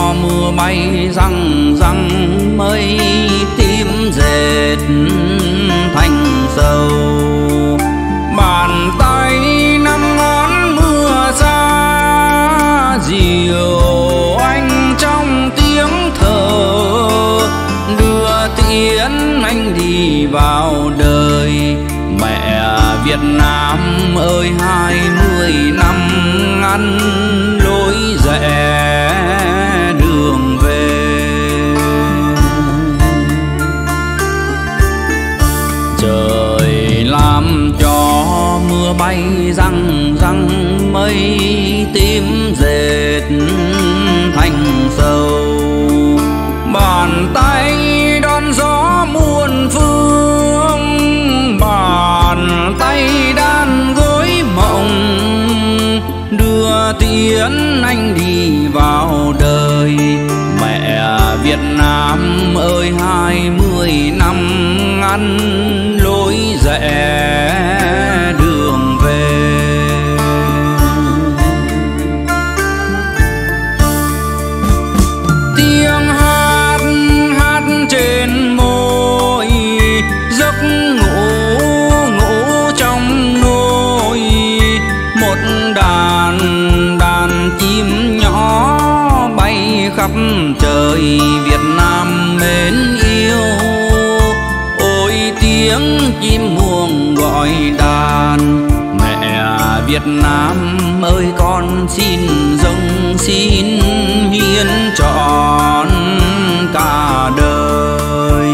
mưa bay răng răng mây tím dệt thành sầu. Bàn tay năm ngón mưa xa dìu anh trong tiếng thở, đưa tiễn anh đi vào đời. Mẹ Việt Nam ơi 20 năm ngăn lối rẽ đường về. Trời làm cho mưa bay răng răng mây tím dệt thành sầu. Bàn tay đón gió muôn phương, bàn tay đan gối mộng, đưa tiễn anh đi vào đời. Mẹ Việt Nam ơi 20 năm ngăn lối rẽ đường về. Tiếng hát hát trên môi, giấc ngủ ngủ trong nôi. Một đàn đàn chim nhỏ bay khắp trời Việt Nam mến yêu. Ôi tiếng chim muông gọi đàn. Mẹ Việt Nam ơi con xin dâng xin hiến trọn cả đời.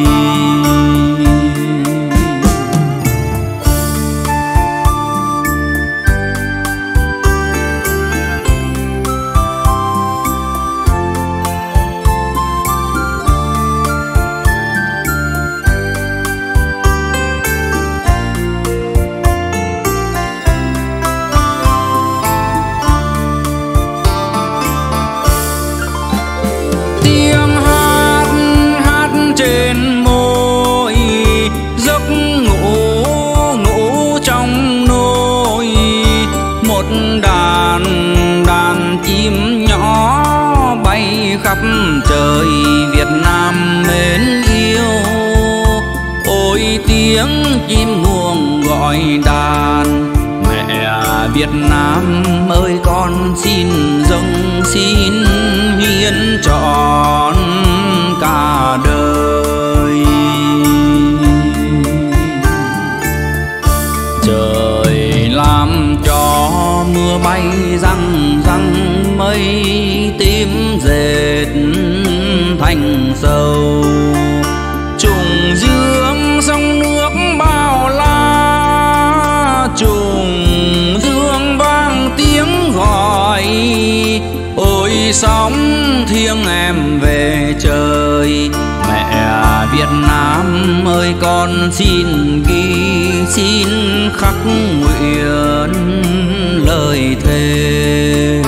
Khắp trời Việt Nam mến yêu. Ôi tiếng chim muông gọi đàn. Mẹ Việt Nam ơi con xin dâng xin hiến trọn cả đời. Trời làm cho mưa bay răng răng mây tím dệt thành sầu. Trùng dương sông nước bao la, trùng dương vang tiếng gọi. Ôi sóng thiêng em về trời. Mẹ Việt Nam ơi con xin ghi xin khắc nguyện lời thề.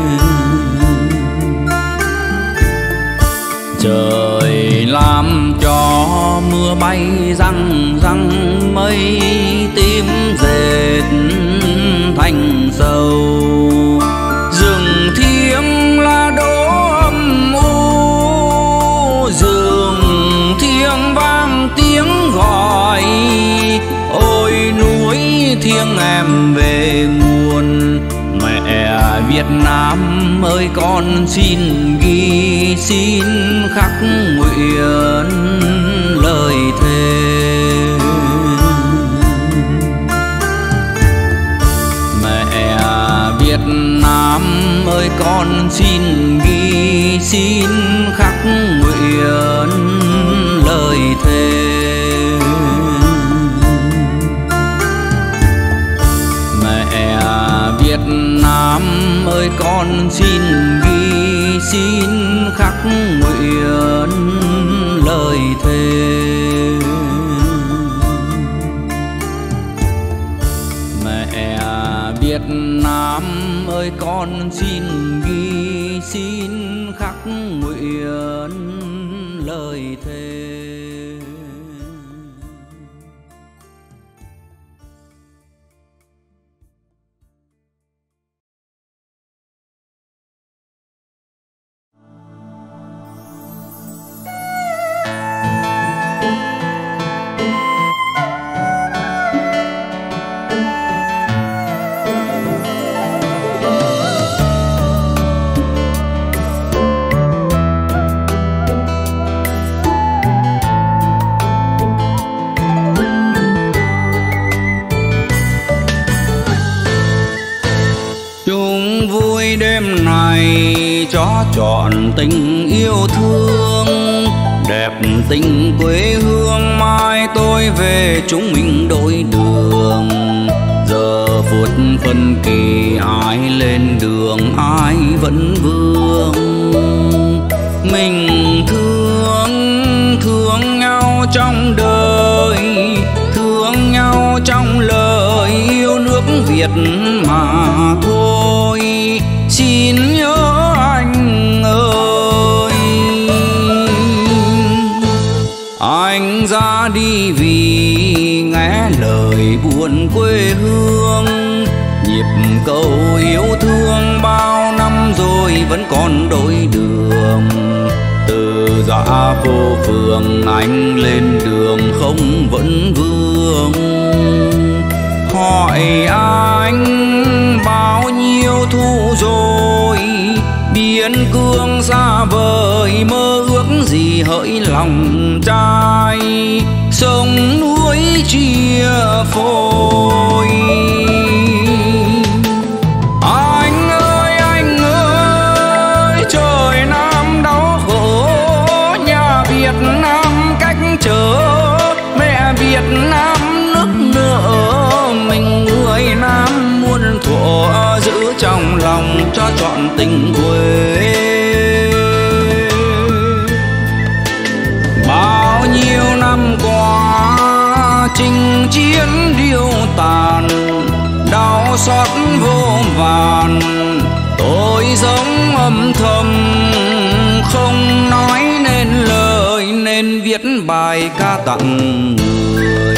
Trời làm cho mưa bay răng răng mây tím dệt thành sầu. Rừng thiêng là đố âm u, rừng thiêng vang tiếng gọi. Ôi núi thiêng em về nguồn. Mẹ Việt Nam ơi con xin ghi xin khắc nguyện lời thề. Mẹ Việt Nam ơi con xin ghi xin khắc nguyện lời thề. Mẹ Việt Nam ơi con xin ghi xin khắc nguyện lời thề. Mẹ Việt Nam ơi con xin ghi xin khắc nguyện lời thề. cuối đêm này cho trọn tình yêu thương, đẹp tình quê hương mai tôi về chúng mình đổi đường. Giờ phút phân kỳ ai lên đường ai vẫn vương, mình thương nhau trong đời, thương nhau trong lời yêu nước Việt mà thôi. Xin nhớ anh ơi, anh ra đi vì nghe lời buồn quê hương. Nhịp cầu yêu thương bao năm rồi vẫn còn đôi đường. Từ dã phố phường anh lên đường không vẫn vương. Hỏi anh bao nhiêu thu rồi, biên cương xa vời mơ ước gì hỡi lòng trai. Sông núi chia phôi. Anh ơi trời Nam đau khổ, nhà Việt Nam cách trở, mẹ Việt Nam nức nở. Mình người Nam muôn thuở giữ trong lòng cho trọn tình quê. Bao nhiêu năm qua chinh chiến điêu tàn, đau xót vô vàn. Tôi sống âm thầm không nói nên lời, nên viết bài ca tặng người.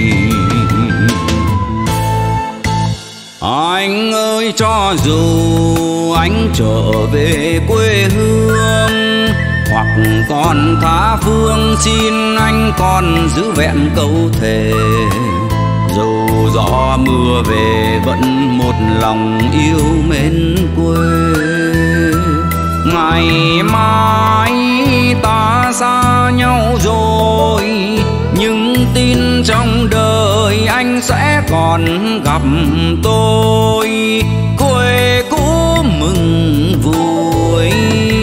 Anh ơi cho dù anh trở về quê hương, hoặc còn tha phương, xin anh còn giữ vẹn câu thề. Dù gió mưa về vẫn một lòng yêu mến quê. Ngày mai ta xa nhau rồi, nhưng tin trong đời anh sẽ còn gặp tôi. Quê cũ mừng vui.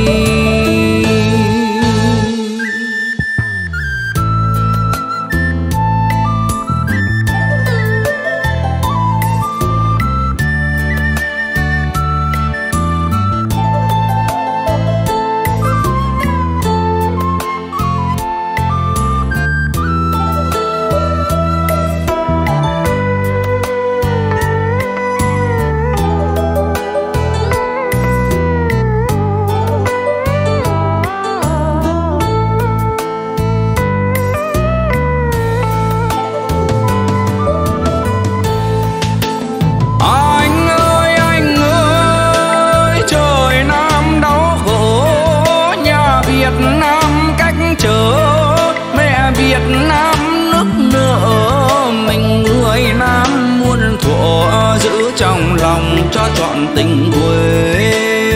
Trong lòng cho trọn tình quê.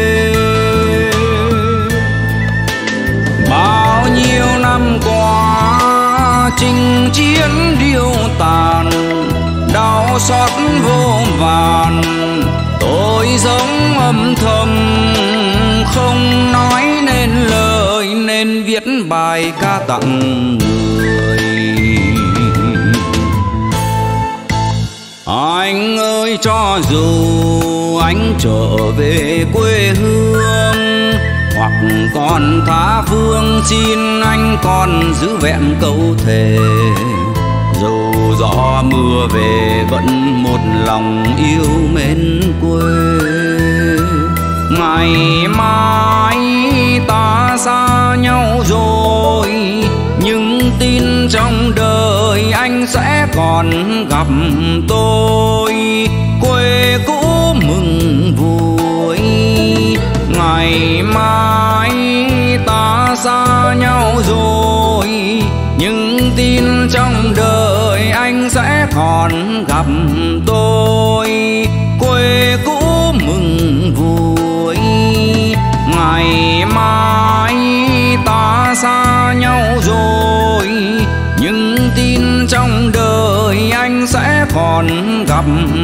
Bao nhiêu năm qua chinh chiến điêu tàn, đau xót vô vàn. Tôi sống âm thầm không nói nên lời, nên viết bài ca tặng người. Anh ơi cho dù anh trở về quê hương, hoặc còn tha phương, xin anh còn giữ vẹn câu thề. Dù gió mưa về vẫn một lòng yêu mến quê. Ngày mai ta xa nhau rồi, nhưng tin trong đời anh sẽ còn gặp tôi. Quê cũ mừng vui. Ngày mai ta xa nhau rồi, nhưng tin trong đời anh sẽ còn gặp tôi. Quê cũ mừng vui. Ngày mai ta xa nhau rồi, nhưng tin trong đời anh sẽ còn gặp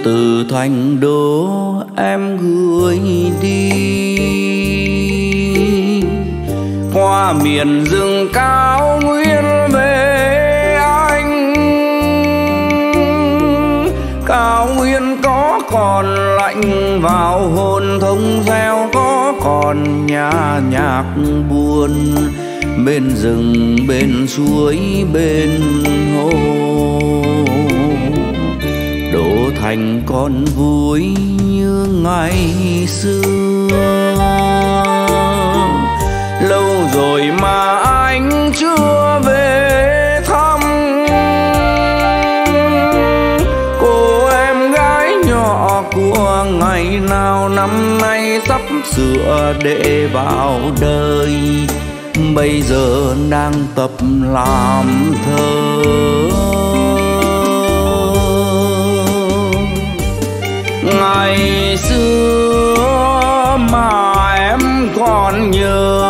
từ thành đô em gửi đi, qua miền rừng cao nguyên về anh. Cao nguyên có còn lạnh vào hồn thông reo, có còn nhà nhạc buồn bên rừng bên suối bên hồ. Đô thành còn vui như ngày xưa, lâu rồi mà anh chưa về thăm. Cô em gái nhỏ của ngày nào năm nay sắp sửa để vào đời, bây giờ đang tập làm thơ. Ngày xưa mà em còn nhớ,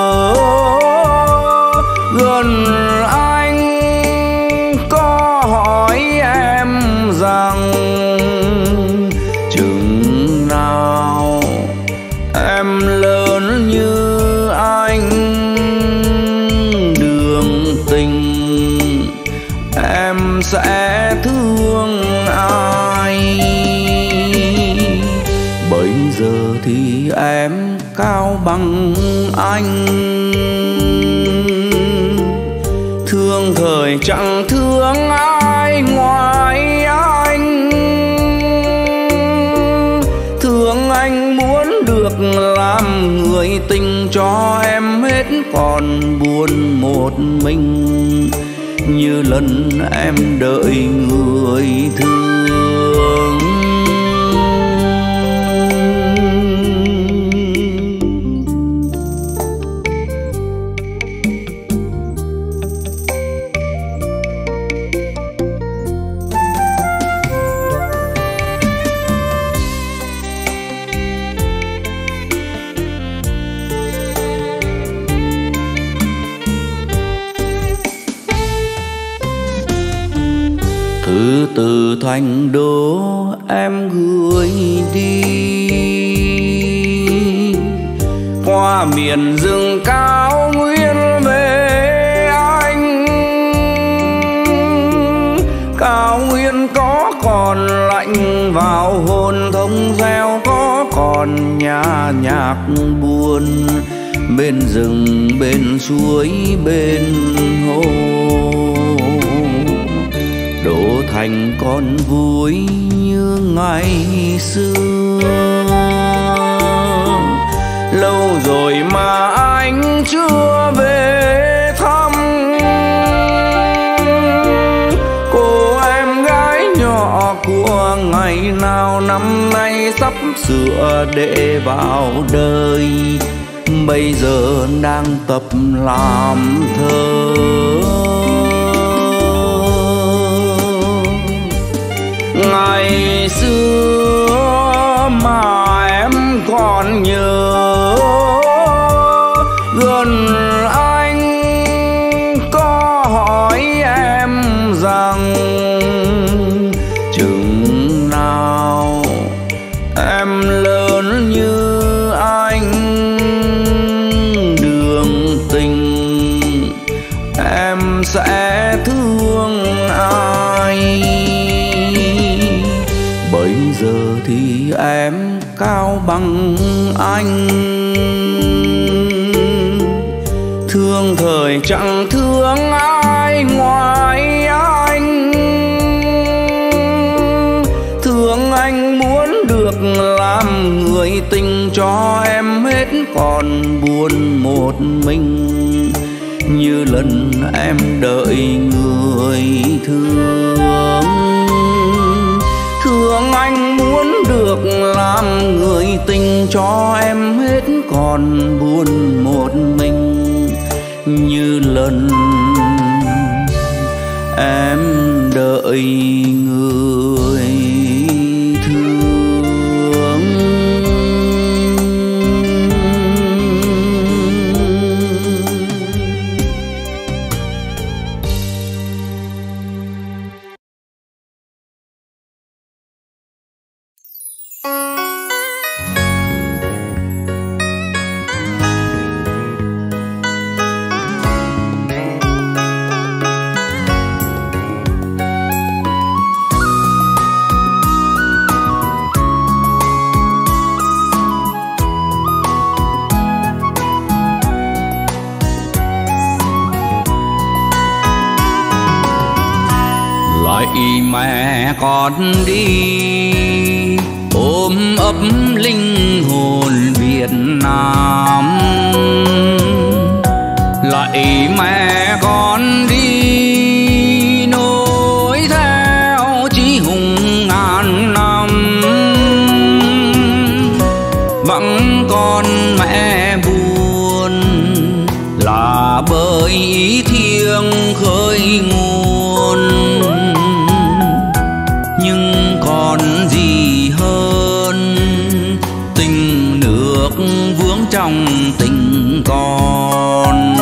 gần anh có hỏi em rằng chừng nào em lớn như anh, đường tình em sẽ thương ai. Bây giờ thì em cao bằng anh, thương thời chẳng thương ai ngoài anh. Thương anh muốn được làm người tình cho em hết, còn buồn một mình như lần em đợi người thương. Thư từ thành đô em gửi đi, qua miền rừng cao nguyên về anh. Cao nguyên có còn lạnh vào hồn thông reo, có còn nhà nhạc buồn bên rừng bên suối bên hồ. Đô thành còn vui như ngày xưa, lâu rồi mà anh chưa về thăm. Cô em gái nhỏ của ngày nào năm nay sắp sửa để vào đời, bây giờ đang tập làm thơ. Ngày xưa mà em còn nhớ, gần anh có hỏi em rằng chừng nào em lớn như anh, đường tình em sẽ thương ai. Bây giờ thì em cao bằng anh, thương thời chẳng thương ai ngoài anh. Thương anh muốn được làm người tình cho em hết, còn buồn một mình như lần em đợi người thương. Thương anh muốn được làm người tình cho em hết, còn buồn một mình như lần em đợi người lạy mẹ con đi ôm ấp linh hồn Việt Nam. Lạy mẹ con đi nối theo chí hùng ngàn năm. Vắng con mẹ buồn là bởi ý thiêng khơi nguồn, nhưng còn gì hơn tình nước vướng trong tình con.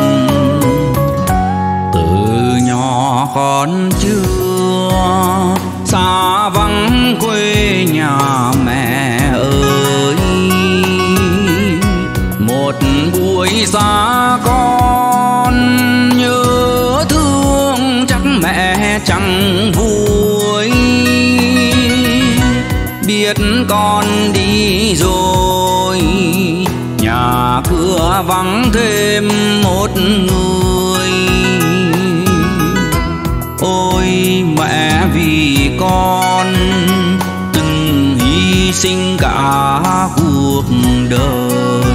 Từ nhỏ con chưa xa vắng quê nhà mẹ ơi, một buổi xa con nhớ thương chắc mẹ chẳng vui. Biết con đi rồi nhà cửa vắng thêm một người. Ôi mẹ vì con từng hy sinh cả cuộc đời.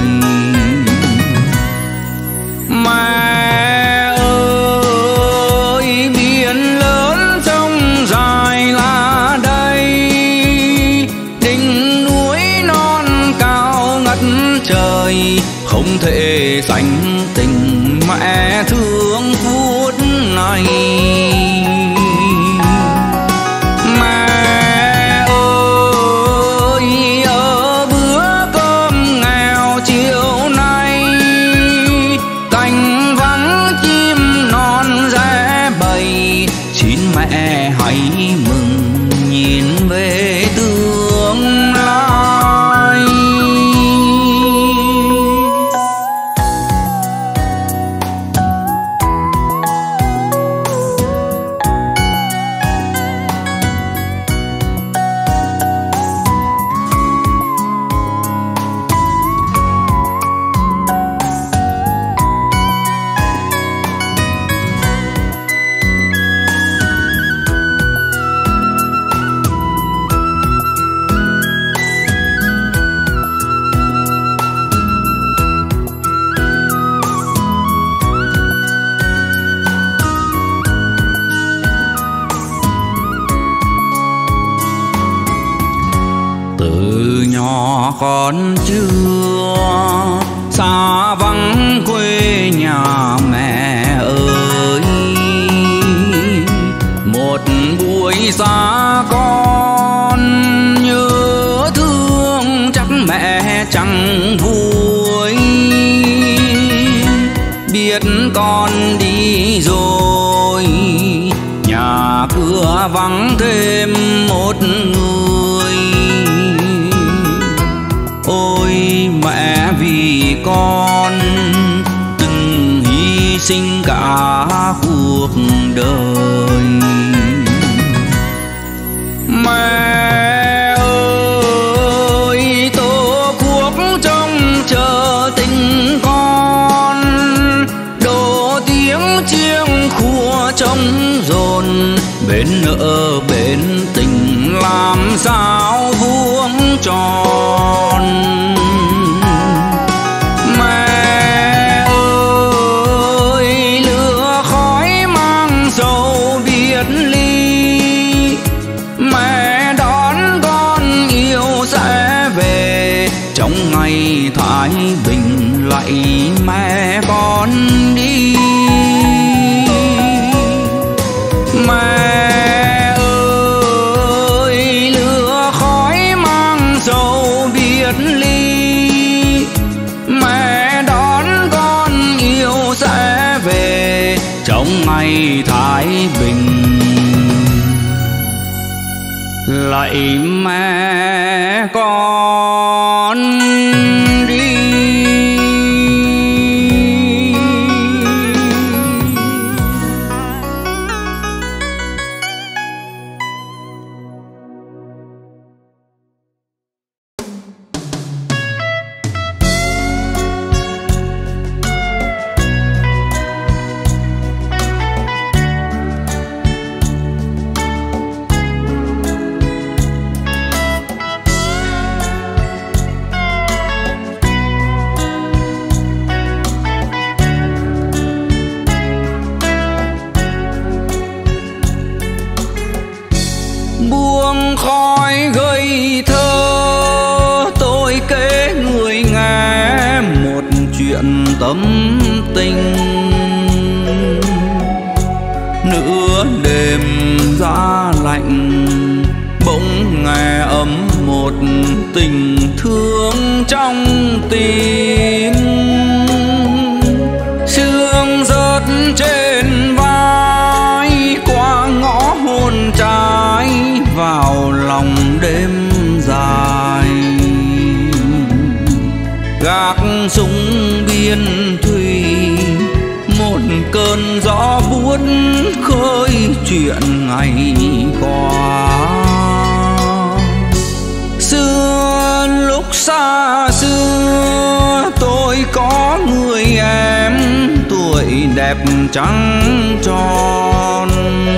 Mẹ ơi biển lớn sông dài là đây, đỉnh núi non cao ngất trời, không thể sánh tình mẹ thương phút này. Mẹ ơi ở bữa cơm nghèo chiều nay, cành vắng chim non rẽ bầy, xin mẹ hãy mừng nhìn về tương lai. Con chưa xa vắng quê nhà mẹ ơi, một buổi xa con nhớ thương chắc mẹ chẳng vui. Biết con đi rồi nhà cửa vắng thêm một người. Ôi mẹ vì con từng hy sinh cả cuộc đời. Mẹ ơi tổ quốc trông chờ tình con, đổ tiếng chiêng khua trống rồn, bên nợ bên tình làm sao vuông tròn. Mẹ ơi lửa khói mang dầu biệt ly, mẹ đón con yêu sẽ về trong ngày thái bình. Lạy mẹ con đi. Mẹ ơi lửa khói mang dầu biệt ly, mẹ đón con yêu sẽ về trong ngày thái bình. Lạy mẹ con đi. buông khói gầy thơ, tôi kể người nghe một chuyện tâm tình. Nửa đêm giá lạnh, bỗng nghe ấm một tình thương trong tim. Sương rớt trên vai, qua ngõ hôn trái vào lòng đêm dài. Gác súng biên thùy, một cơn gió buốt khơi chuyện ngày qua. Xưa lúc xa xưa tôi có người em, tuổi đẹp trắng tròn.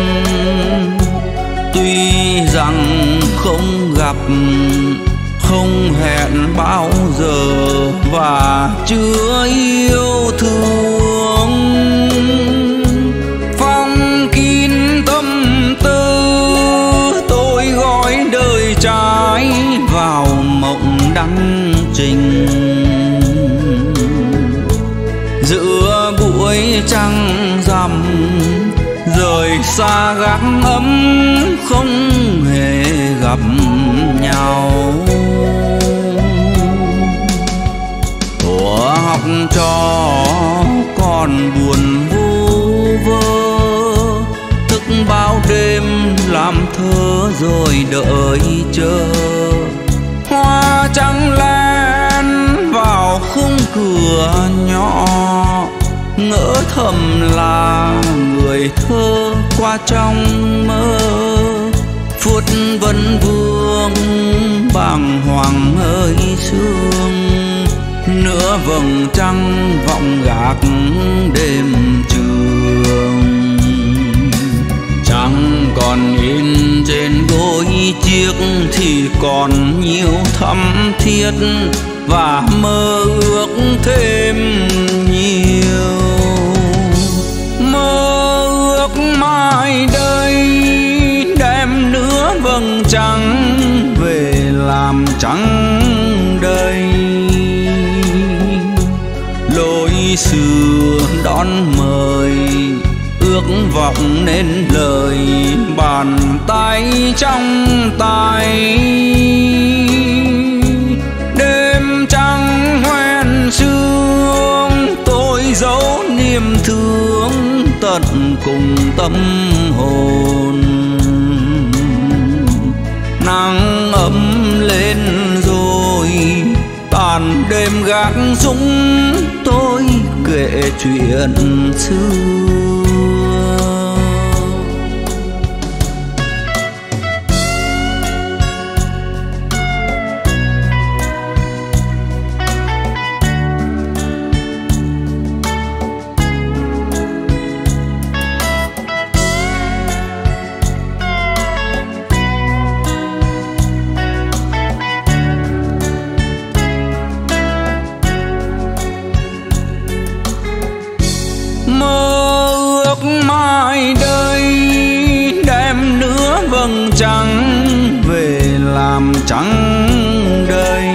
Tuy rằng không gặp, không hẹn bao giờ và chưa yêu thương, phong kín tâm tư tôi gói đời trai vào mộng đắng trình. Giữa buổi trăng rằm rời xa gác ấm, không hề gặp nhau. Thuở học trò còn buồn vu vơ, thức bao đêm làm thơ rồi đợi chờ. Hoa trắng len vào khung cửa nhỏ, ngỡ thầm là người thơ qua trong mơ. Phút vân vương bàng hoàng hơi sương, nửa vầng trăng vọng gác đêm trường. Trăng còn in trên gối chiếc thì còn nhiều thắm thiết, và mơ ước thêm nhiều. Mơ ước mai đây đem nửa vầng trăng về làm trắng đây. Lối xưa đón mời, ước vọng nên lời, bàn tay trong tay. Đêm trăng hoen sương tôi giấu niềm thương tận cùng tâm hồn. Nắng ấm lên rồi tàn đêm gác súng, tôi kể chuyện xưa. Mơ ước mai đây đem nửa vầng trăng về làm trắng đây.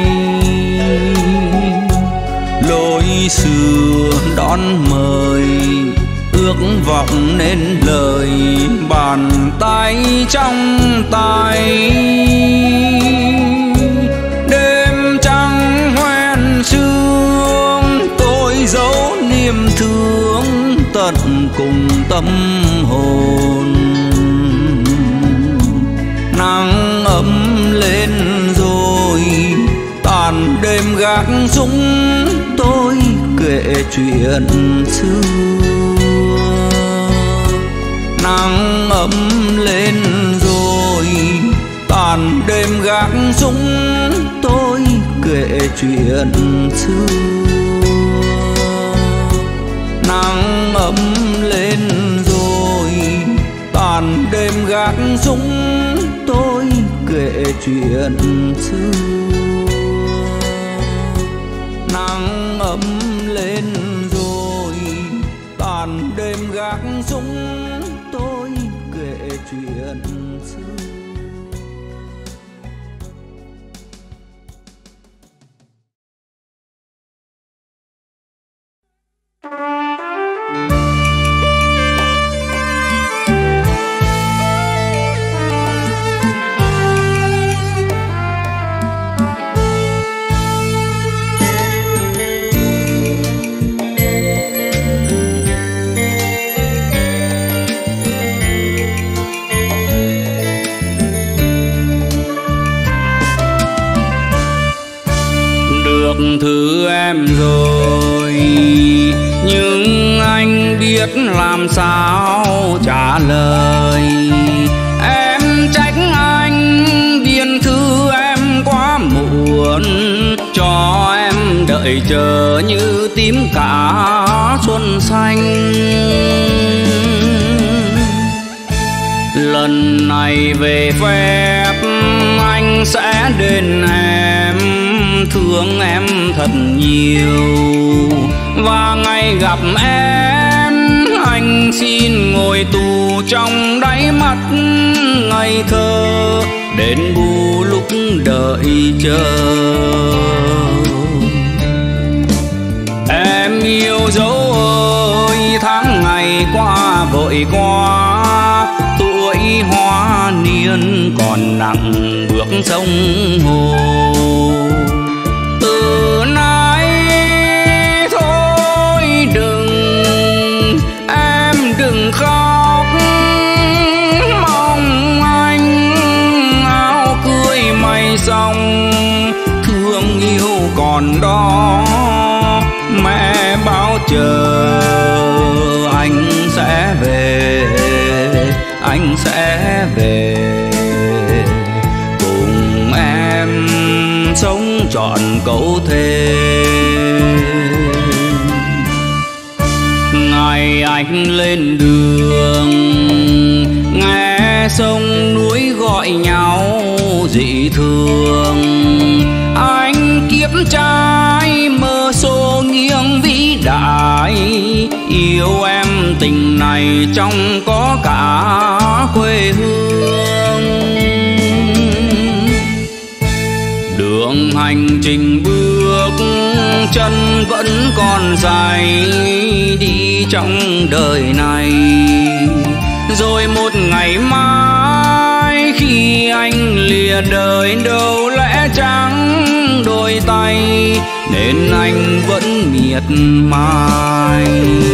Lối xưa đón mời, ước vọng nên lời, bàn tay trong tay. Đêm trăng hoen sương tôi giấu niềm thương tận cùng tâm hồn. Nắng ấm lên rồi tàn đêm gác súng, tôi kể chuyện xưa. Nắng ấm lên rồi tàn đêm gác súng, tôi kể chuyện xưa. Nắng ấm lên rồi tàn đêm gác súng, tôi kể chuyện xưa. Nắng ấm lên rồi tàn đêm gác súng, tôi kể chuyện xưa. em rồi, nhưng anh biết làm sao trả lời. Em trách anh biên thư em quá muộn, cho em đợi chờ như tím cả xuân xanh. Lần này về phép anh sẽ đền em, thương em thật nhiều. Và ngày gặp em anh xin ngồi tù trong đáy mắt ngây thơ, đến bù lúc đợi chờ. Em yêu dấu ơi, tháng ngày qua vội quá, tuổi hoa niên còn nặng bước sông hồ. Từ nay thôi đừng, em đừng khóc, mong anh áo cưới mây xong, thương yêu còn đó mẹ bao chờ. Anh sẽ về, anh sẽ về cùng em sống trọn câu thề. Ngày anh lên đường nghe sông núi gọi nhau dị thường, anh kiếp trai mơ số nghiêng vĩ đại, yêu em tình này trong có cả quê hương. Đường hành trình bước chân vẫn còn dài, đi trong đời này. Rồi một ngày mai khi anh lìa đời, đâu lẽ chẳng đôi tay, nên anh vẫn miệt mài.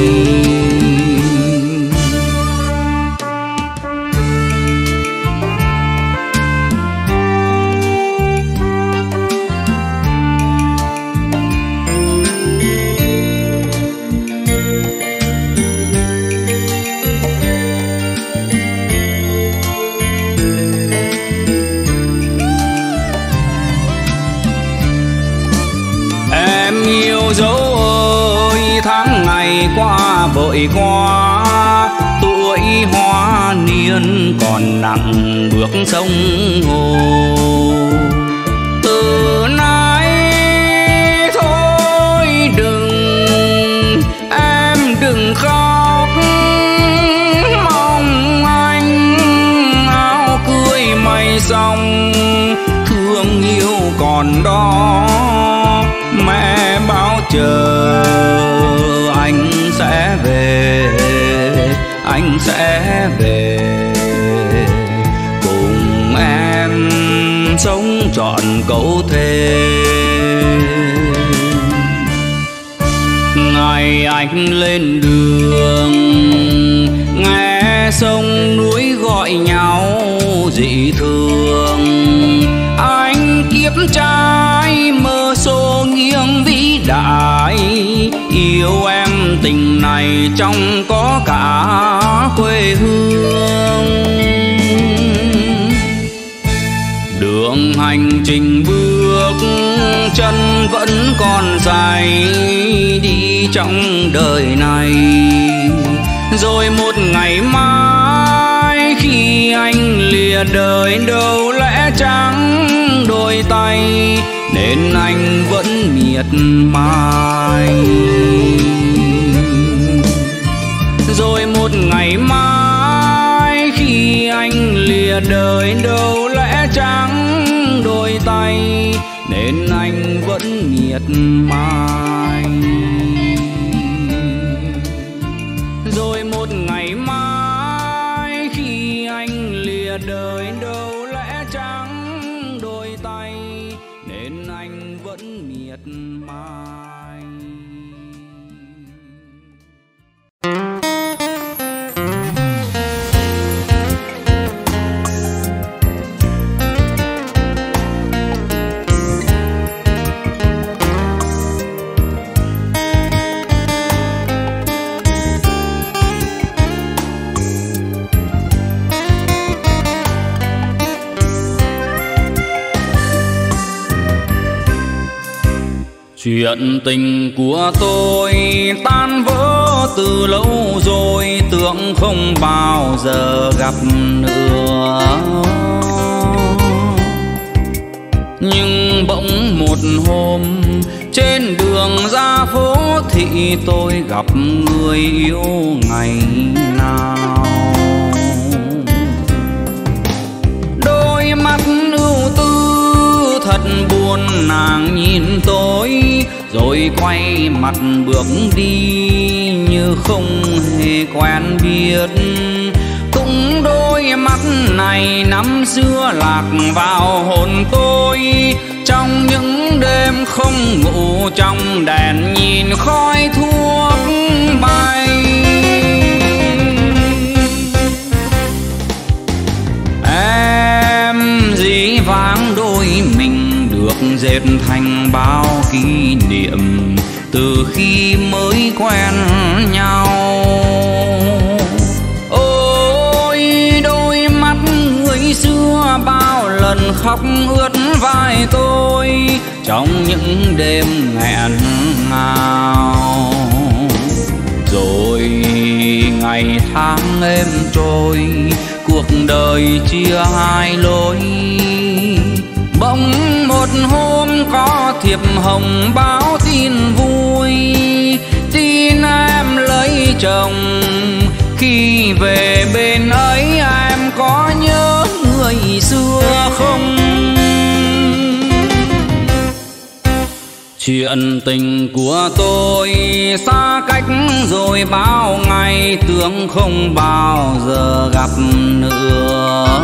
Dấu ơi, tháng ngày qua vội quá, tuổi hoa niên còn nặng bước sông hồ. Từ nay thôi đừng, em đừng khóc, mong anh áo cưới mây xong, thương yêu còn đó mẹ bao chờ. Anh sẽ về, anh sẽ về cùng em sống trọn câu thề. Ngày anh lên đường nghe sông núi gọi nhau dị thường, anh kiếp trai mơ số nghiêng vĩ đại, yêu em tình này trong có cả quê hương. Đường hành trình bước chân vẫn còn dài, đi trong đời này. Rồi một ngày mai khi anh lìa đời, đâu lẽ chẳng đôi tay, nên anh vẫn miệt mài. Rồi một ngày mai khi anh lìa đời, đâu lẽ chẳng đôi tay, nên anh vẫn miệt mài. Rồi một ngày mai khi anh lìa đời, đâu lẽ chẳng đôi tay, nên anh vẫn miệt mài. Chuyện tình của tôi tan vỡ từ lâu rồi, tưởng không bao giờ gặp nữa. Nhưng bỗng một hôm trên đường ra phố thị tôi gặp người yêu ngày nào. Đôi mắt ưu tư thật buồn, nàng nhìn tôi rồi quay mặt bước đi như không hề quen biết. Cũng đôi mắt này năm xưa lạc vào hồn tôi, trong những đêm không ngủ trong đèn nhìn khói thuốc bay. Em dĩ vãng đôi mình được dệt thành bao kỷ niệm từ khi mới quen nhau. Ôi đôi mắt người xưa bao lần khóc ướt vai tôi trong những đêm nghẹn ngào. Rồi ngày tháng êm trôi, cuộc đời chia hai lối. Bỗng một hôm có thiệp hồng báo tin vui, tin em lấy chồng. Khi về bên ấy em có nhớ người xưa không? Chuyện tình của tôi xa cách rồi bao ngày, tưởng không bao giờ gặp nữa.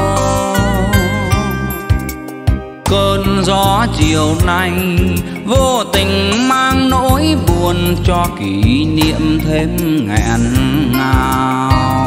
Cơn gió chiều nay vô tình mang nỗi buồn cho kỷ niệm thêm nghẹn ngào.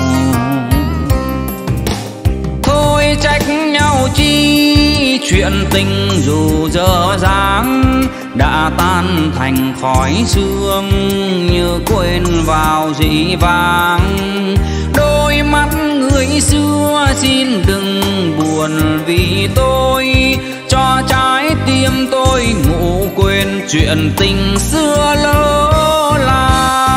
Thôi trách nhau chi, chuyện tình dù dở dáng đã tan thành khói sương như quên vào dĩ vãng. Đôi mắt người xưa xin đừng buồn vì tôi, cho trái tim tôi ngủ quên chuyện tình xưa lỡ làng.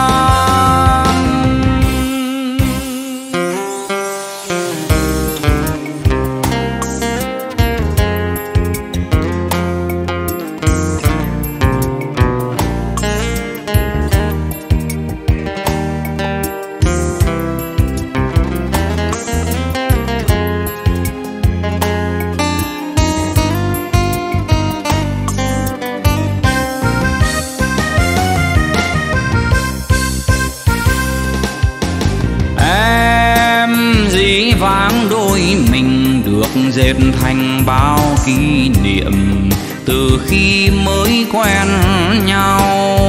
Vãng đôi mình được dệt thành bao kỷ niệm từ khi mới quen nhau.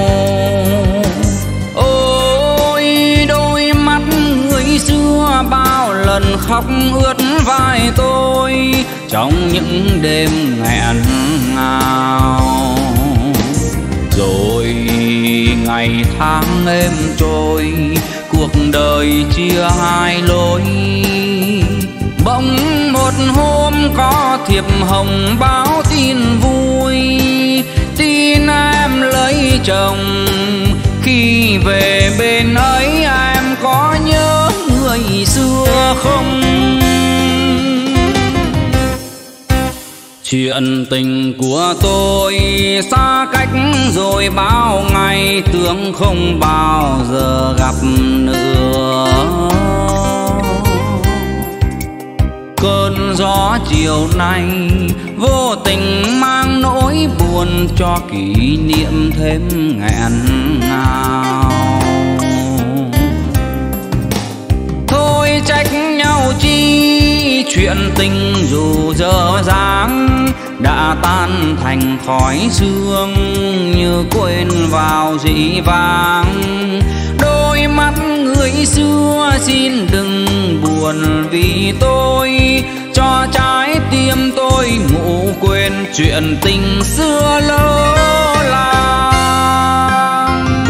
Ôi đôi mắt người xưa bao lần khóc ướt vai tôi trong những đêm nghẹn ngào. Rồi ngày tháng êm trôi, cuộc đời chia hai lối. Bỗng một hôm có thiệp hồng báo tin vui, tin em lấy chồng. Khi về bên ấy em có nhớ người xưa không? Chuyện tình của tôi xa cách rồi bao ngày, tưởng không bao giờ gặp nữa. Cơn gió chiều nay vô tình mang nỗi buồn cho kỷ niệm thêm nghẹn ngào. Thôi trách nhau chi, chuyện tình dù dở dáng đã tan thành khói sương như quên vào dĩ vãng. Đôi mắt người xưa xin đừng buồn vì tôi, cho trái tim tôi ngủ quên chuyện tình xưa lỡ làng.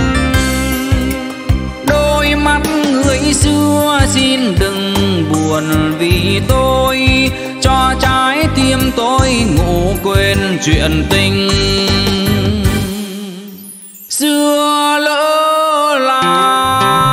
Đôi mắt người xưa xin đừng buồn vì tôi, cho trái tim tôi ngủ quên chuyện tình xưa lỡ làng.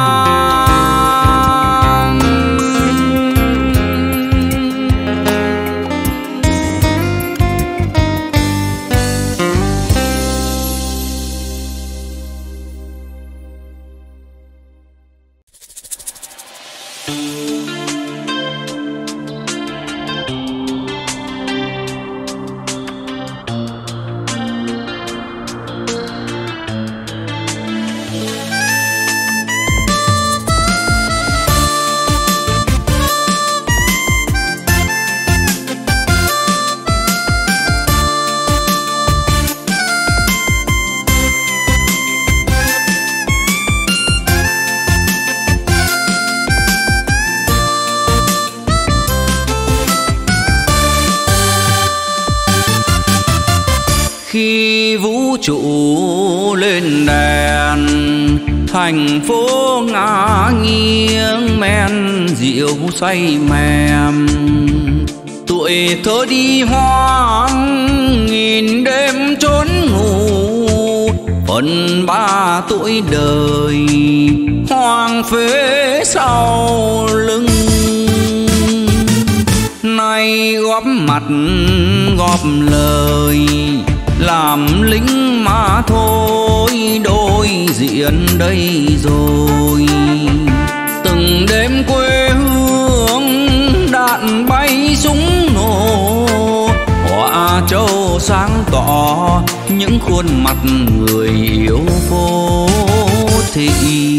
Khi vũ trụ lên đèn, thành phố ngả nghiêng men rượu say mềm. Tuổi thơ đi hoang nghìn đêm trốn ngủ, phần 3 tuổi đời hoang phế sau lưng. Nay góp mặt góp lời làm lính mà thôi, đối diện đây rồi. Từng đêm quê hương đạn bay súng nổ, Họa Châu sáng tỏ những khuôn mặt người yêu phố thị.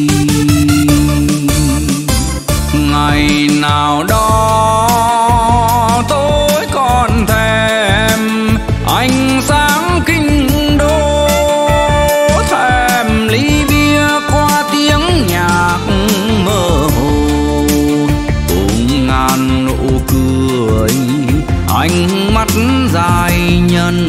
Ngày nào đó tôi còn thèm ánh sáng kinh đô, thèm ly bia qua tiếng nhạc mơ hồ, cùng ngàn nụ cười ánh mắt dài nhân.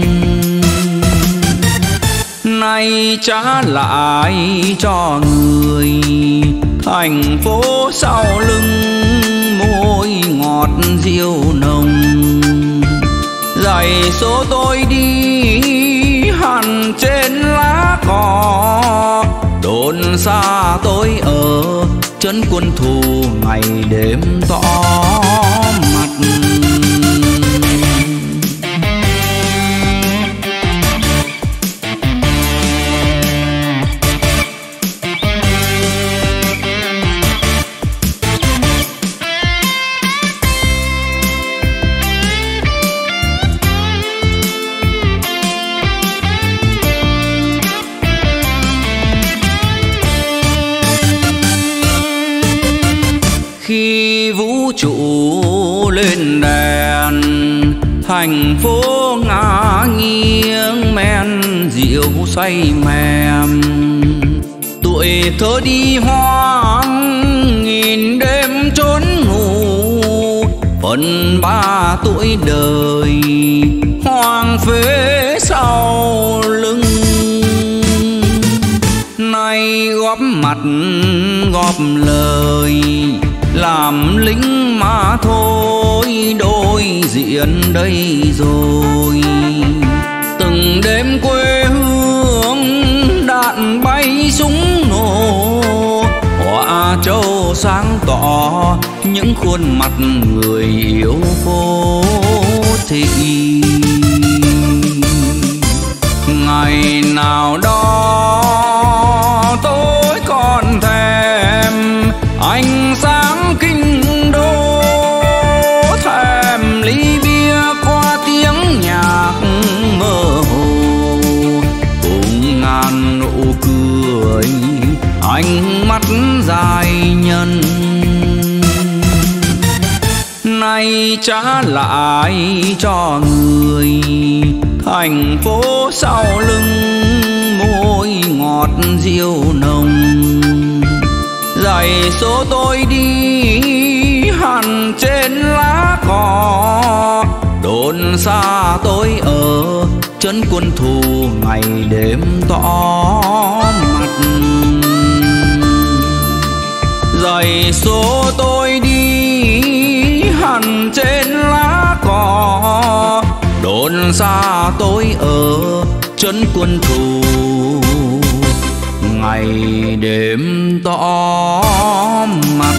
Nay trả lại cho người thành phố sau lưng môi ngọt rượu nồng. Giày số tôi đi hằn trên lá cỏ, đồn xa tôi ở chân quân thù ngày đêm tỏ mặt. Khi vũ trụ lên đèn, thành phố ngả nghiêng men rượu say mềm. Tuổi thơ đi hoang nghìn đêm trốn ngủ, phần 3 tuổi đời hoang phế sau lưng. Nay góp mặt góp lời làm lính mà thôi, đối diện đây rồi. Từng đêm quê hương đạn bay súng nổ, Họa Châu sáng tỏ những khuôn mặt người yêu phố thị. Ngày nào đó tôi còn thèm ánh sáng kinh đô, thèm ly bia qua tiếng nhạc mơ hồ, cùng ngàn nụ cười ánh mắt dài nhân. Nay trả lại cho người thành phố sau lưng môi ngọt rượu nồng. Giày số tôi đi hằn trên lá cỏ, đồn xa tôi ở chân quân thù ngày đêm tỏ mặt. Giày số tôi đi hằn trên lá cỏ, đồn xa tôi ở chân quân thù ngày đêm tỏ mặt.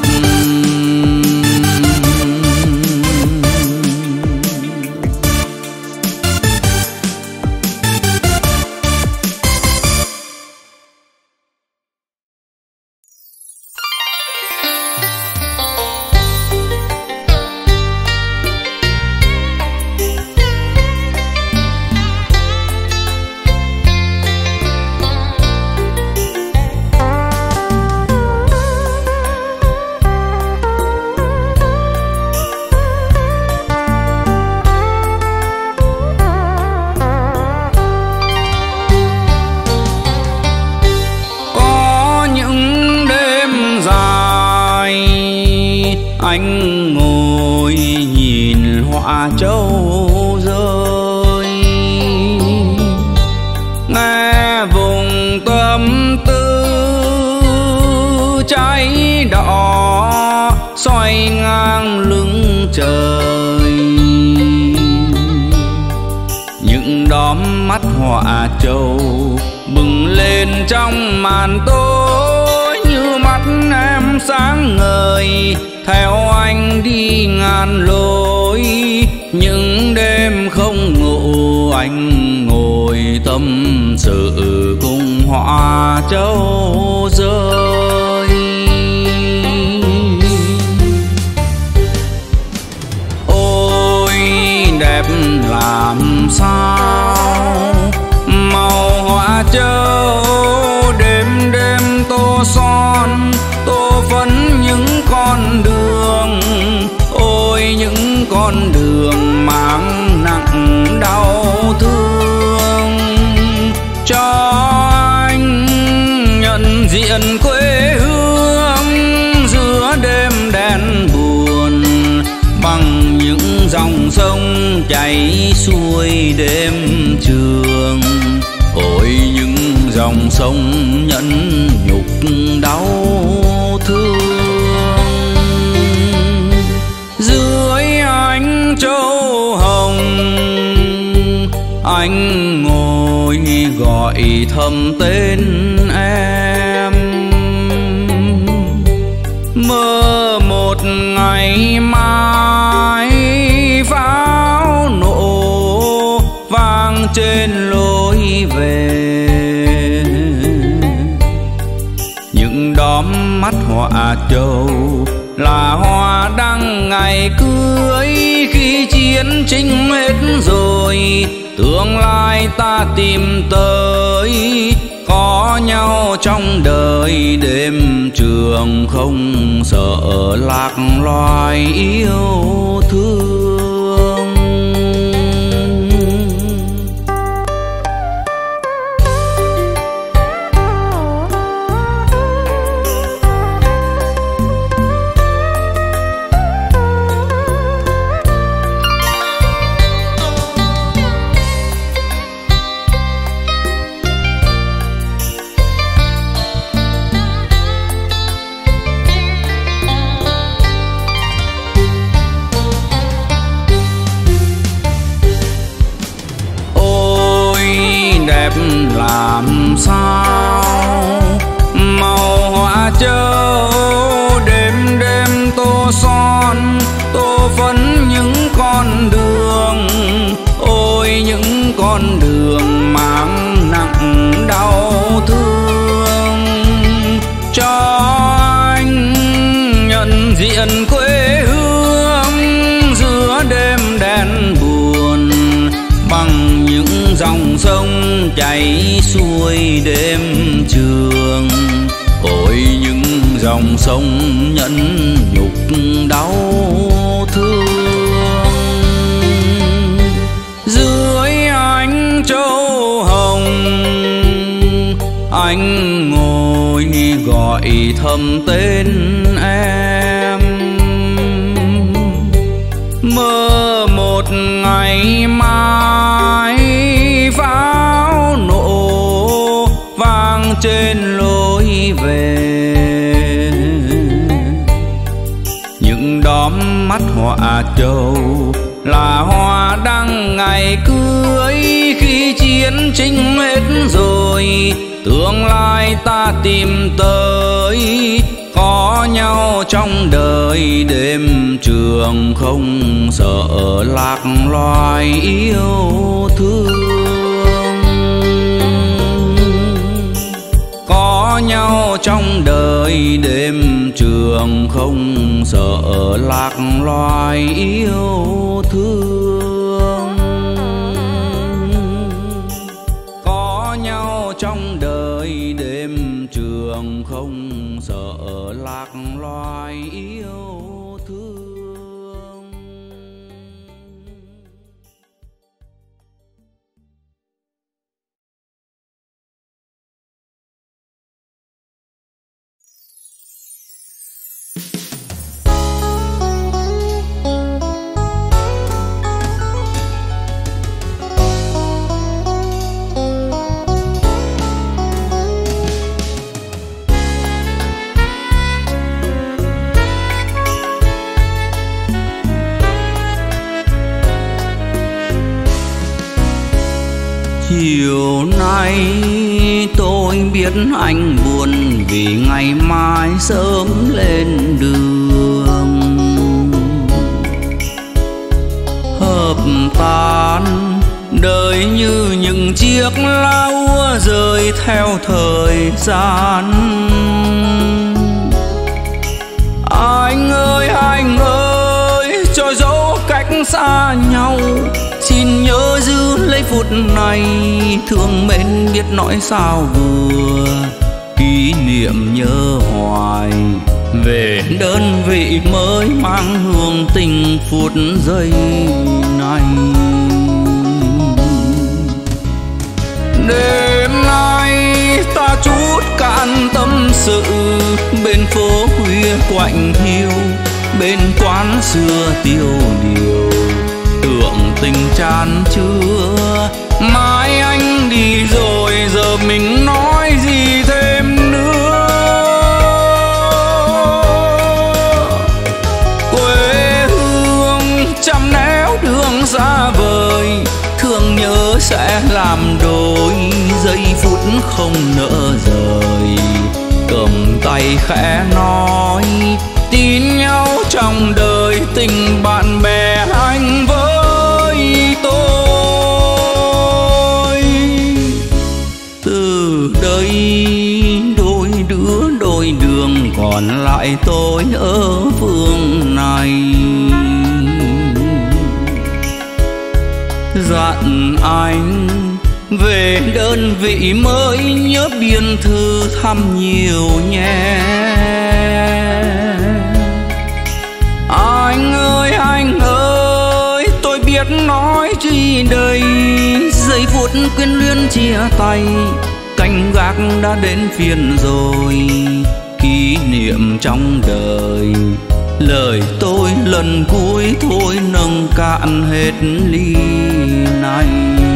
Anh ngồi nhìn hoa trâu rơi, nghe vùng tâm tư cháy đỏ xoay ngang lưng trời. Những đóm mắt họa trâu bừng lên trong màn tối, như mắt em sáng ngời theo anh đi ngàn lối. Những đêm không ngủ anh ngồi tâm sự cùng họa trâu rơi. Ôi đẹp làm sao màu họa trâu, đêm đêm tô son tô phấn những con đường. Ôi những con đường mang nặng đau thương, cho anh nhận diện quê hương giữa đêm đen buồn, bằng những dòng sông chảy xuôi đêm trường. Ôi những dòng sông nhẫn nhục đau thương. Dưới ánh trâu hồng anh ngồi gọi thầm tên em, mơ một ngày mai pháo nổ vang trên lối về. Những đóm mắt họa trâu là hoa đăng ngày cưới, khi chiến tranh hết rồi tương lai ta tìm tới. Có nhau trong đời đêm trường, không sợ lạc loài yêu thương. Làm sao màu hoa trâu, đêm đêm tô son tô phấn những con đường. Ôi những con đường mang nặng đau thương, cho anh nhận diện quê hương giữa đêm đen buồn, bằng những dòng sông chảy xuôi đêm trường. Ôi những dòng sông nhẫn nhục đau thương. Dưới ánh trâu hồng anh ngồi gọi thầm tên em, mơ một ngày mai pháo nổ vang trên lối về. những đóm mắt họa trầu là hoa đăng ngày cưới. Khi chiến tranh hết rồi tương lai ta tìm tới, có nhau trong đời đêm trường không sợ lạc loài yêu thương. Có nhau trong đời đêm trường không sợ lạc loài yêu thương. Có nhau trong đời đêm trường không sợ lạc loài yêu thương. Chiều nay tôi biết anh buồn vì ngày mai sớm lên đường. Hợp tan đời như những chiếc lá úa rơi theo thời gian. Anh ơi, cho dẫu cách xa nhau, xin nhớ giữ lấy phút này, thương mến biết nói sao vừa, kỷ niệm nhớ hoài về đơn vị mới mang hương tình phút giây này. Đêm nay ta chút cạn tâm sự bên phố khuya quạnh hiu, bên quán xưa tiêu điều tưởng tình chan chứa. Mai anh đi rồi giờ mình nói gì thêm nữa. Quê hương trăm néo đường xa vời, thương nhớ sẽ làm đôi, giây phút không nỡ rời. Cầm tay khẽ nói tin nhau trong đời, tình bạn bè anh với tôi. Từ đây đôi đứa đôi đường, còn lại tôi ở phương này. Dặn anh về đơn vị mới nhớ biên thư thăm nhiều nhé. Anh ơi, tôi biết nói chi đây, giây phút quyến luyến chia tay, canh gác đã đến phiên rồi. Kỷ niệm trong đời, lời tôi lần cuối thôi nâng cạn hết ly này.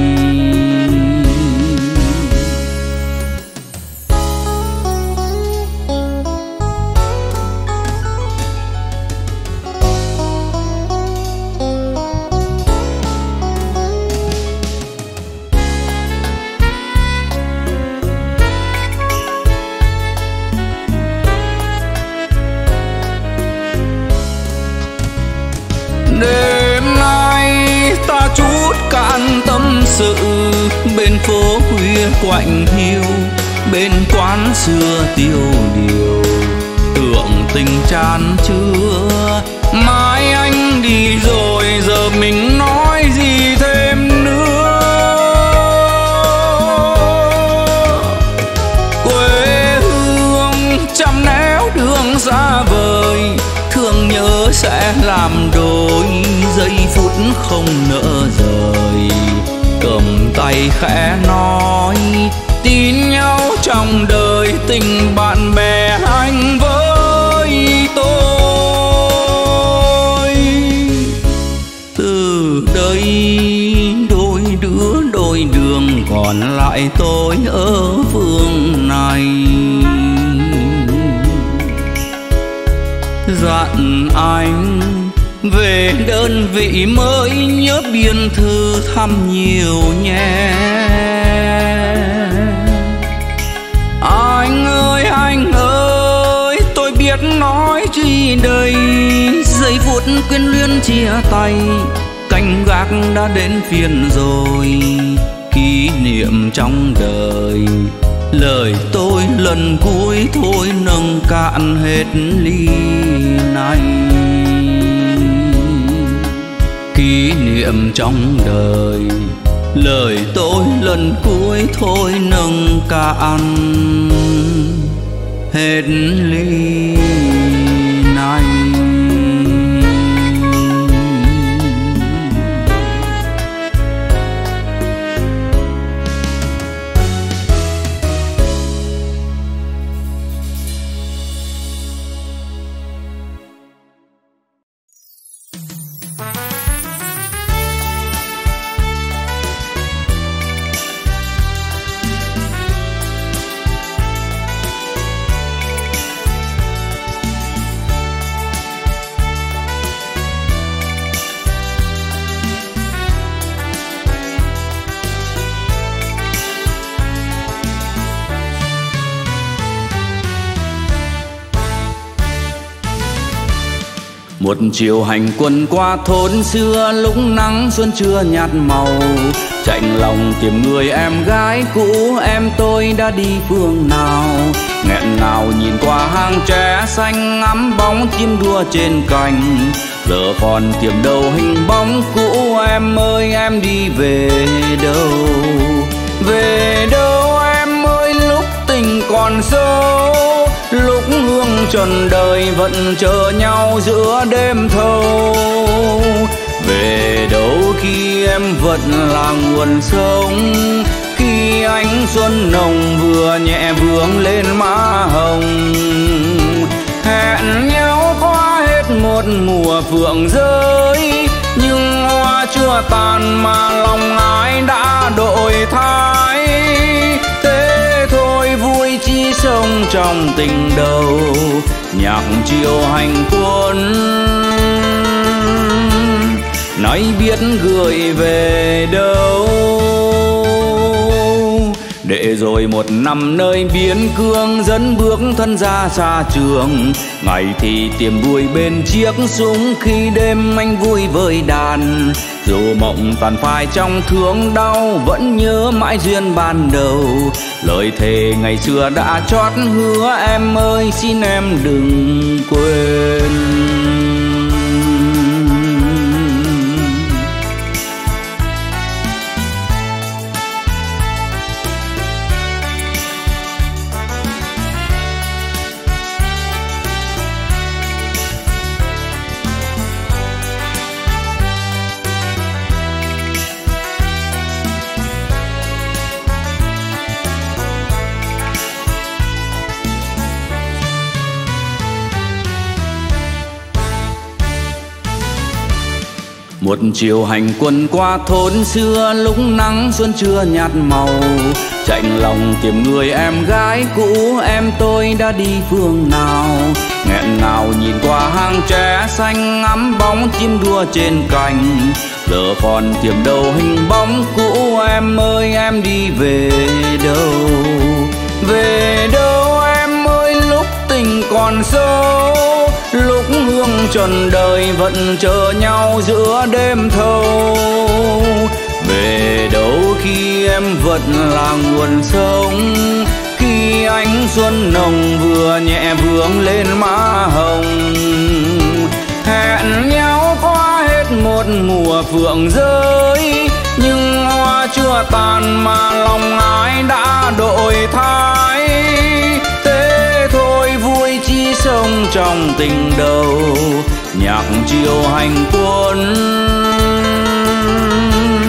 Đêm nay ta chút cạn tâm sự bên phố khuya quạnh hiu, bên quán xưa tiêu điều tưởng tình chan chứa. Mai anh đi rồi giờ mình nói gì thêm nữa. Quê hương trăm néo đường xa vời, thương nhớ sẽ làm đôi, giây phút không nỡ rời. Cầm tay khẽ nói tin nhau trong đời, tình bạn bè anh với tôi. Từ đây đôi đứa đôi đường, còn lại tôi ở phương này. dặn anh về đơn vị mới nhớ biên thư thăm nhiều nhé. Anh ơi, tôi biết nói chi đây. Giây phút quyến luyến chia tay, canh gác đã đến phiên rồi. Kỷ niệm trong đời, lời tôi lần cuối thôi nâng cạn hết ly này. Kỷ niệm trong đời, lời tôi lần cuối thôi nâng cạn hết ly này. Một chiều hành quân qua thôn xưa, lúc nắng xuân chưa nhạt màu. Chạnh lòng tìm người em gái cũ, em tôi đã đi phương nào. Nghẹn ngào nhìn qua hàng tre xanh, ngắm bóng chim đua trên cành. Giờ còn tìm đâu hình bóng cũ, em ơi em đi về đâu? Về đâu em ơi lúc tình còn sâu, lúc hương trần đời vẫn chờ nhau giữa đêm thâu. Về đâu khi em vẫn là nguồn sống, khi ánh xuân nồng vừa nhẹ vương lên má hồng. Hẹn nhau qua hết một mùa phượng rơi, nhưng hoa chưa tàn mà lòng ai đã đổi thay. Thế thôi vui chi sống trong tình đầu, nhạc chiều hành quân nay biết gửi về đâu. Để rồi một năm nơi biên cương, dẫn bước thân ra xa trường. Ngày thì tìm vui bên chiếc súng, khi đêm anh vui với đàn. Dù mộng tàn phai trong thương đau, vẫn nhớ mãi duyên ban đầu. Lời thề ngày xưa đã chót hứa, em ơi xin em đừng quên. Một chiều hành quân qua thôn xưa, lúc nắng xuân chưa nhạt màu. Chạnh lòng tìm người em gái cũ, em tôi đã đi phương nào. Nghẹn ngào nhìn qua hàng tre xanh, ngắm bóng chim đua trên cành. Giờ còn tìm đâu hình bóng cũ, em ơi em đi về đâu? Về đâu em ơi lúc tình còn sâu, lúc hương trần đời vẫn chờ nhau giữa đêm thâu. Về đâu khi em vẫn là nguồn sống, khi ánh xuân nồng vừa nhẹ vương lên má hồng. Hẹn nhau qua hết một mùa phượng rơi, nhưng hoa chưa tàn mà lòng ai đã đổi thay. Thế thôi vui chi sống trong tình đầu, nhạc chiều hành quân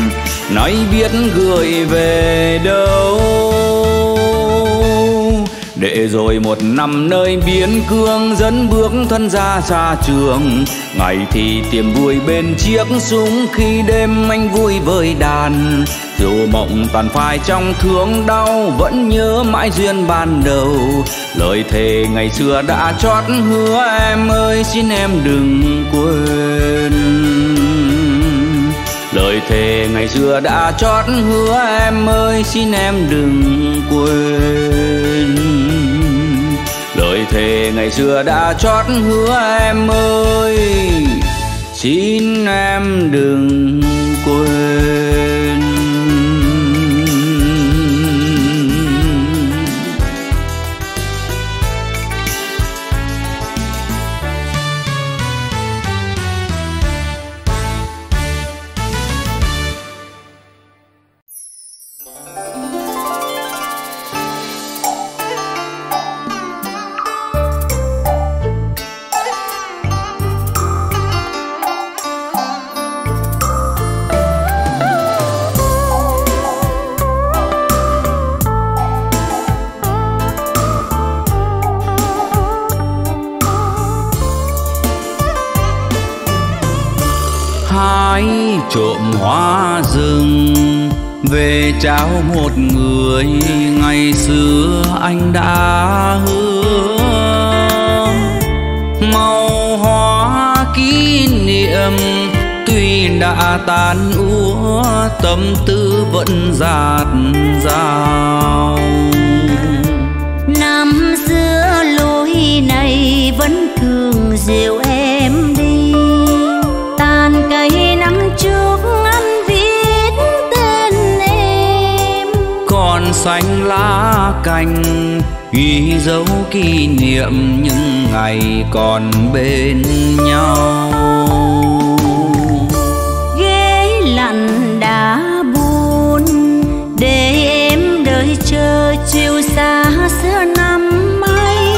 nay biết gửi về đâu? Để rồi một năm nơi biên cương dẫn bước thân ra xa trường. Ngày thì tìm vui bên chiếc súng, khi đêm anh vui với đàn. Dù mộng tàn phai trong thương đau, vẫn nhớ mãi duyên ban đầu. Lời thề ngày xưa đã chót hứa, em ơi xin em đừng quên. Lời thề ngày xưa đã chót hứa, em ơi xin em đừng quên. Lời thề ngày xưa đã chót hứa, em ơi xin em đừng quên. Trộm hoa rừng về trao một người ngày xưa anh đã hứa. Màu hoa kỷ niệm tuy đã tàn úa, tâm tư vẫn dạt dào. Năm xưa lối này vẫn thường dìu em đi, tàn cây năm trước anh viết tên em. Còn xanh lá cành ghi dấu kỷ niệm những ngày còn bên nhau. Ghế lạnh đã buồn để em đợi chờ chiều xa xưa năm ấy.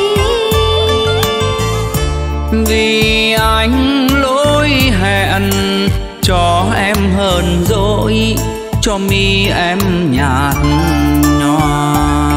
Vì anh lỗi hẹn cho em hờn dỗi, cho mi em nhạt nhòa.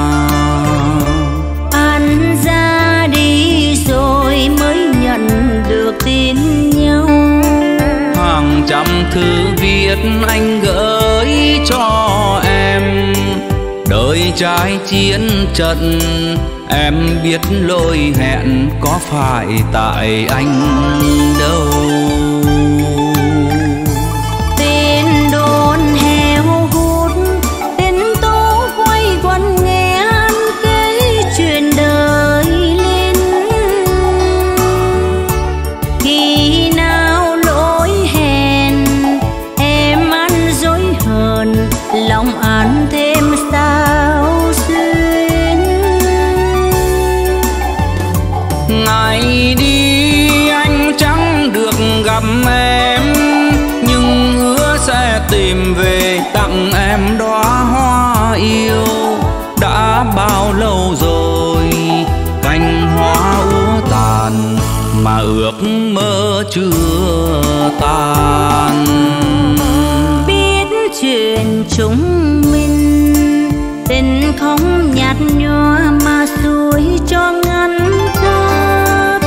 Anh ra đi rồi mới nhận được tin nhau. Hàng trăm thư viết anh gửi cho em, đời trái chiến trận em biết lỗi hẹn có phải tại anh đâu. Tên đồn heo hút, tên tố quay quanh nghe anh kể chuyện đời linh. Khi nào lỗi hẹn em ăn dối hờn, lòng anh thêm sao xuyên. Ngày đi anh chẳng được gặp em, nhưng hứa sẽ tìm về tặng em đóa hoa yêu. Đã bao lâu rồi cành hoa úa tàn, mà ước mơ chưa tan. Biết chuyện chúng mình tình không nhạt nhòa, mà xuôi cho ngăn cơn.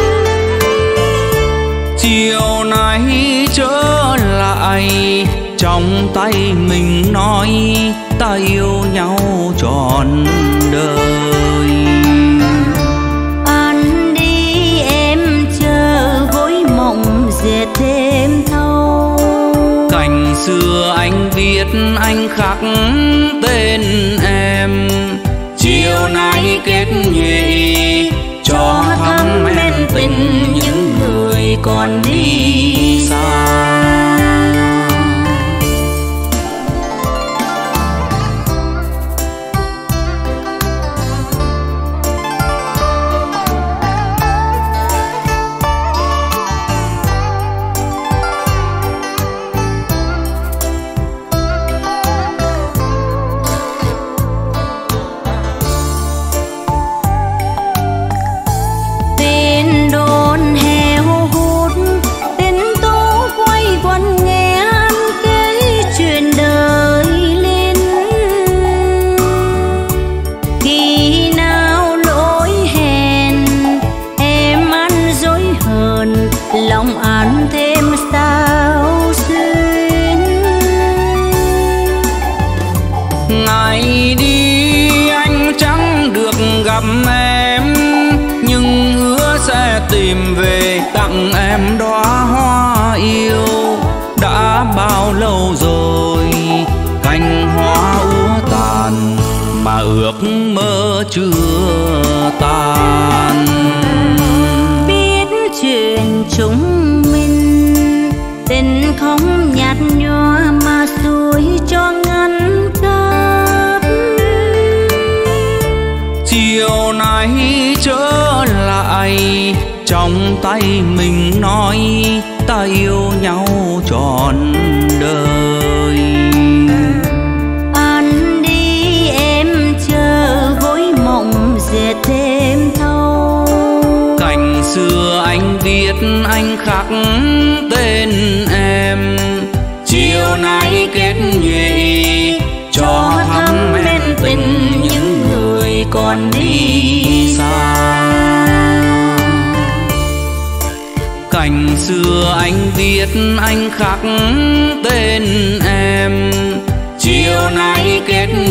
Chiều nay trở lại trong tay mình nói ta yêu nhau trọn đời. Anh đi em chờ gối mộng dệt thêm thâu. Cành xưa anh viết anh khắc tên em, chiều nay kết nhụy cho thắm men tình những người còn đi xa. Tên đồn heo hút, tên tình thêm sao xuyên. Ngày đi anh chẳng được gặp em, nhưng hứa sẽ tìm về tặng em đóa hoa yêu. Đã bao lâu rồi cành hoa úa tàn, mà ước mơ chưa tan. Biết chuyện chúng mình tình không nhạt nhòa, mà xuôi cho ngăn cắp. Chiều nay trở lại, trong tay mình nói ta yêu nhau trọn đời. Anh đi em chờ gối mộng dệt thêm thâu. Cành xưa anh viết anh khắc tên em, chiều nay kết nhụy cho thắm men tình những người còn đi xa. Cành xưa anh viết anh khắc tên em, chiều nay kết